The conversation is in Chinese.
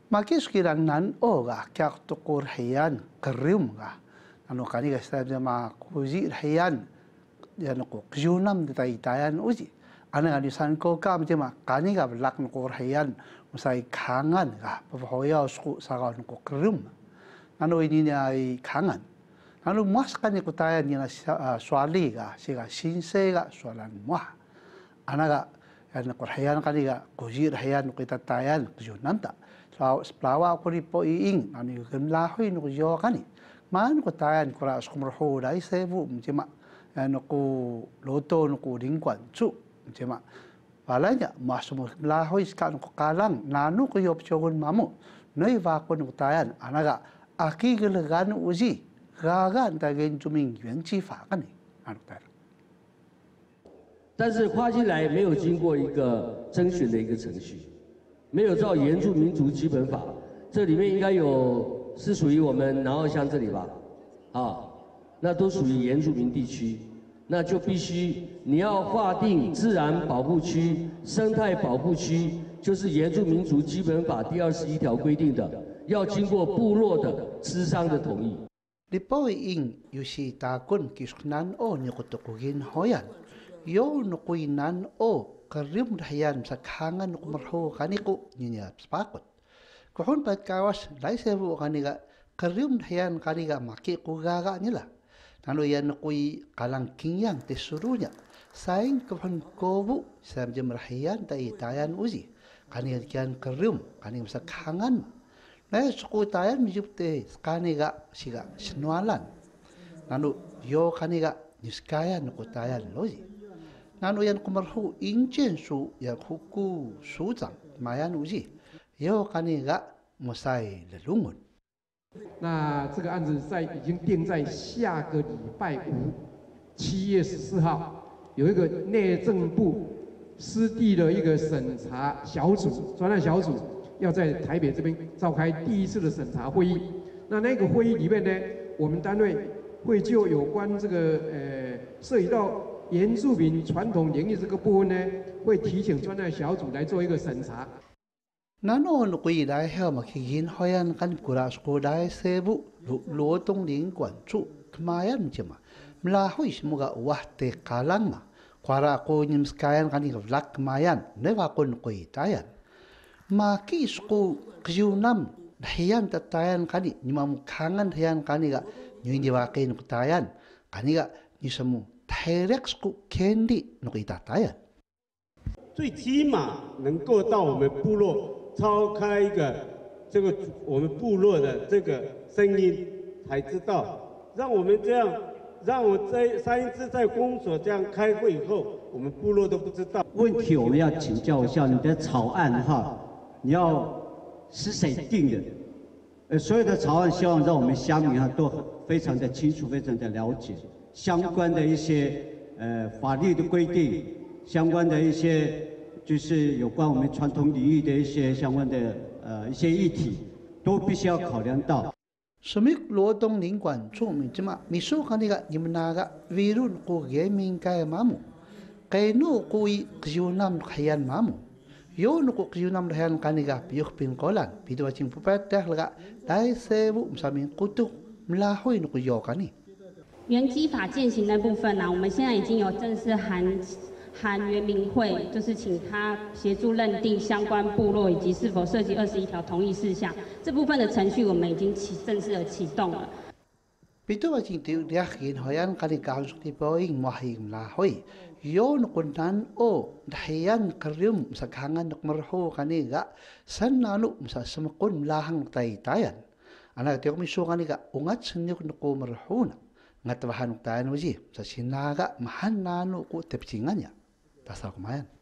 Makis kiranan ga kyak tukur hayan kerium ga. Ano kani ga step ma kuzi hayan yan ko kjunam de tayan uji. Ana ga disan ko kam jema kani ga blak nukur hayan musai kangan ga pahoya usku saga nuko kerium. Ano ini ai kangan. Ano mas kani ko tayan ni swali ga siga sinse ga swalan muah. Ana ga yan nukur hayan kani ga kuzi hayan kita tayan kjunam ta. Plawa ko rin po iing, ano yung lahoy no yo kani. Man ko tayan ko ras kumroho dai sebu mjema ano ko loto no ko lingkwan chu mjema. Palanya masumo lahoy kan ko kalang nanu ko yo pchogon mamu. Noi va ko no tayan anaga aki gelagan uji gaga tagen juming yuan chi fa kani. Ano tayan. 但是跨进来没有经过一个征询的一个程序。 没有照原住民族基本法，这里面应该有是属于我们南澳乡这里吧？啊，那都属于原住民地区，那就必须你要划定自然保护区、生态保护区，就是原住民族基本法第21条规定的，要经过部落的咨商的同意。 Lipoing yusi takun kisnan o ni kutukugin hoyan. Yo nukuinan o karim dahiyan sa kangan kumarho kaniko niya spakot. Kuhun pat kawas laisebu kaniga karim dahiyan kaniga maki kugaga nila. Nano yan nukui kalang kingyang tesurunya. Saing kuhun kobu sa jemrahiyan taitayan uzi. Kaniga kian karim kaning sa kangan. Naya sukutayan mijupte kaniga siga sinwalan. Nano yo kaniga niskaya nukutayan lozi. Nano yan kumarhu inchen su yan huku suzang mayan uji. Yo kaniga musai lelungun. 那这个案子已经定在下个礼拜五，7月14号，有一个内政部私地的一个审查小组，专案小组要在台北这边召开第1次的审查会议。那个会议里面呢，我们单位会就有关这个涉及到 原住民传统领域这个部分呢，会提请专案小组来做一个审查。 Nano nukui dai heo makigin hoyan kan kuras ko dai sebu lotong lingkwan chu kemayan jema. Melahui semoga wah te kalang ma. Kuara ko nyimskayan kan vlak kemayan newa ko nukui tayan. Maki sko kjunam dahiyan tatayan kani nyimam kangan dahiyan kaniga nyuindi wakin kutayan kaniga nyisamu Terex ku candy 那个一大打呀， 最起码能够到我们部落召开一个这个我们部落的这个声音，才知道，让我们这样，让我在上一次在公所这样开会以后，我们部落都不知道。 问题我们要请教一下你的草案哈，你要是谁定的？所有的草案希望让我们乡民哈都非常的清楚，非常的了解。 相关的一些法律的规定，相关的一些就是有关我们传统领域的一些相关的一些议题，都必须要考量到。 Semik lotong lingkwan cumi cuma misu kaniga gimnaga virun ku gaming kaya mamu, kainu kui kjunam kayan mamu, yo nuku kjunam kayan kaniga piyuk pingkolan, pitu acing pupet dah laga dai sebu samin kutuk melahui nuku yo kani. 原基法践行那部分呢，我们现在已经有正式函原民会，就是请他协助认定相关部落以及是否涉及21条同意事项。这部分的程序我们已经正式的启动了。 Pito acing tiu diakin hoyan kani kaus ti poing mahing lahoy. Yon kunan o dahiyan karyum sa kangan nak marho kani ga san nanu sa semakun lahang tayan. Anak tiok misu kani ga ungat senyuk nuko marho na. Ngatawahan tayo uji sa sinaga mahan nanu ko tepsingannya. Dasar kumayan.